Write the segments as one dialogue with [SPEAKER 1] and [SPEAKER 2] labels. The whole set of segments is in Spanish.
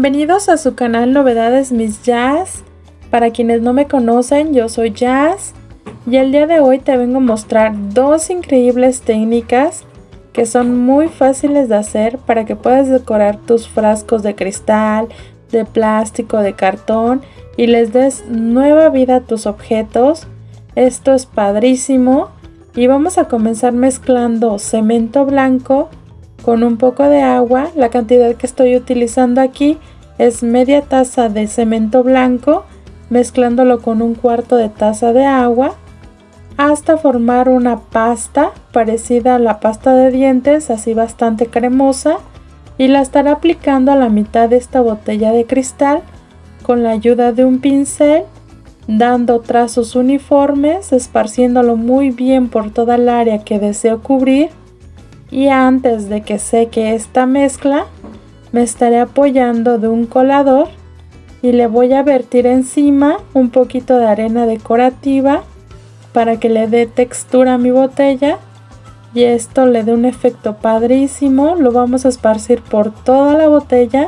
[SPEAKER 1] Bienvenidos a su canal Novedades Miss Jazz. Para quienes no me conocen, yo soy Jazz y el día de hoy te vengo a mostrar dos increíbles técnicas que son muy fáciles de hacer para que puedas decorar tus frascos de cristal, de plástico, de cartón y les des nueva vida a tus objetos. Esto es padrísimo y vamos a comenzar mezclando cemento blanco con un poco de agua. La cantidad que estoy utilizando aquí es media taza de cemento blanco, mezclándolo con un cuarto de taza de agua hasta formar una pasta parecida a la pasta de dientes, así bastante cremosa, y la estaré aplicando a la mitad de esta botella de cristal con la ayuda de un pincel, dando trazos uniformes, esparciéndolo muy bien por toda el área que deseo cubrir. Y antes de que seque esta mezcla, me estaré apoyando de un colador y le voy a vertir encima un poquito de arena decorativa para que le dé textura a mi botella y esto le dé un efecto padrísimo. Lo vamos a esparcir por toda la botella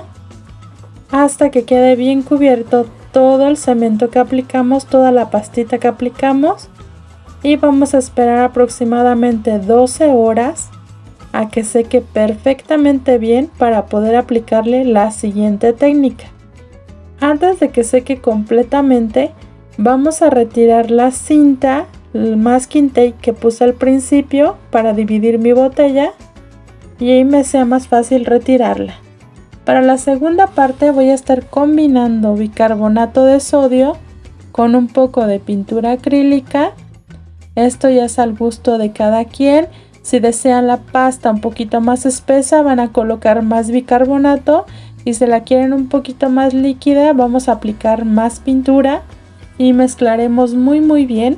[SPEAKER 1] hasta que quede bien cubierto todo el cemento que aplicamos, toda la pastita que aplicamos, y vamos a esperar aproximadamente 12 horas a que seque perfectamente bien para poder aplicarle la siguiente técnica. Antes de que seque completamente, vamos a retirar la cinta, el masking tape que puse al principio para dividir mi botella y ahí me sea más fácil retirarla. Para la segunda parte voy a estar combinando bicarbonato de sodio con un poco de pintura acrílica. Esto ya es al gusto de cada quien. Si desean la pasta un poquito más espesa, van a colocar más bicarbonato, y si la quieren un poquito más líquida, vamos a aplicar más pintura y mezclaremos muy bien.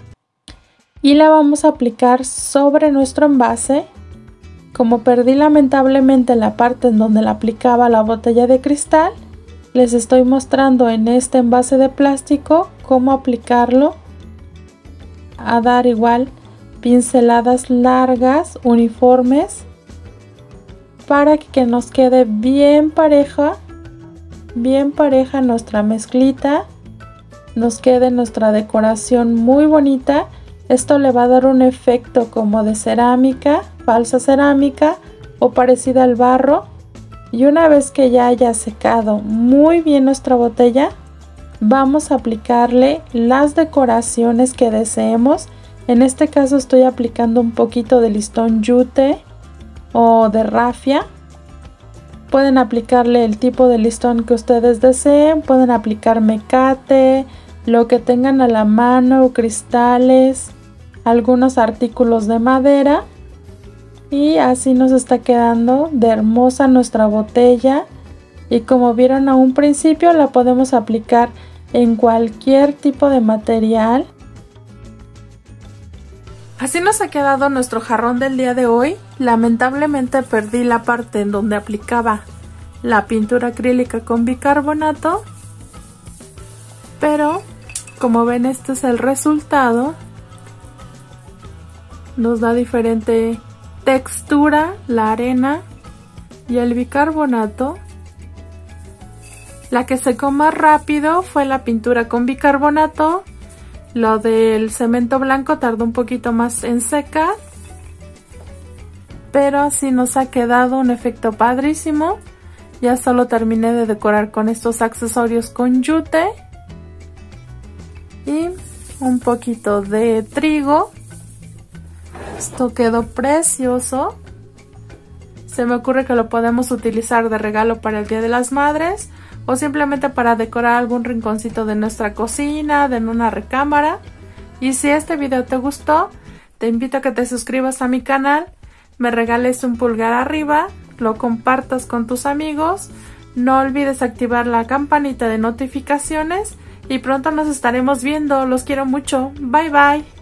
[SPEAKER 1] Y la vamos a aplicar sobre nuestro envase. Como perdí lamentablemente la parte en donde la aplicaba la botella de cristal, les estoy mostrando en este envase de plástico cómo aplicarlo, a dar igual pinceladas largas, uniformes, para que nos quede bien pareja nuestra mezclita, nos quede nuestra decoración muy bonita. Esto le va a dar un efecto como de cerámica, falsa cerámica o parecida al barro. Y una vez que ya haya secado muy bien nuestra botella, vamos a aplicarle las decoraciones que deseemos. En este caso estoy aplicando un poquito de listón yute o de rafia. Pueden aplicarle el tipo de listón que ustedes deseen. Pueden aplicar mecate, lo que tengan a la mano, cristales, algunos artículos de madera. Y así nos está quedando de hermosa nuestra botella. Y como vieron a un principio, la podemos aplicar en cualquier tipo de material. Así nos ha quedado nuestro jarrón del día de hoy. Lamentablemente perdí la parte en donde aplicaba la pintura acrílica con bicarbonato, pero como ven, este es el resultado. Nos da diferente textura la arena y el bicarbonato. La que secó más rápido fue la pintura con bicarbonato. Lo del cemento blanco tardó un poquito más en secar, pero así nos ha quedado un efecto padrísimo. Ya solo terminé de decorar con estos accesorios con yute y un poquito de trigo. Esto quedó precioso. Se me ocurre que lo podemos utilizar de regalo para el Día de las Madres, o simplemente para decorar algún rinconcito de nuestra cocina, de una recámara. Y si este video te gustó, te invito a que te suscribas a mi canal, me regales un pulgar arriba, lo compartas con tus amigos, no olvides activar la campanita de notificaciones y pronto nos estaremos viendo. Los quiero mucho. Bye bye.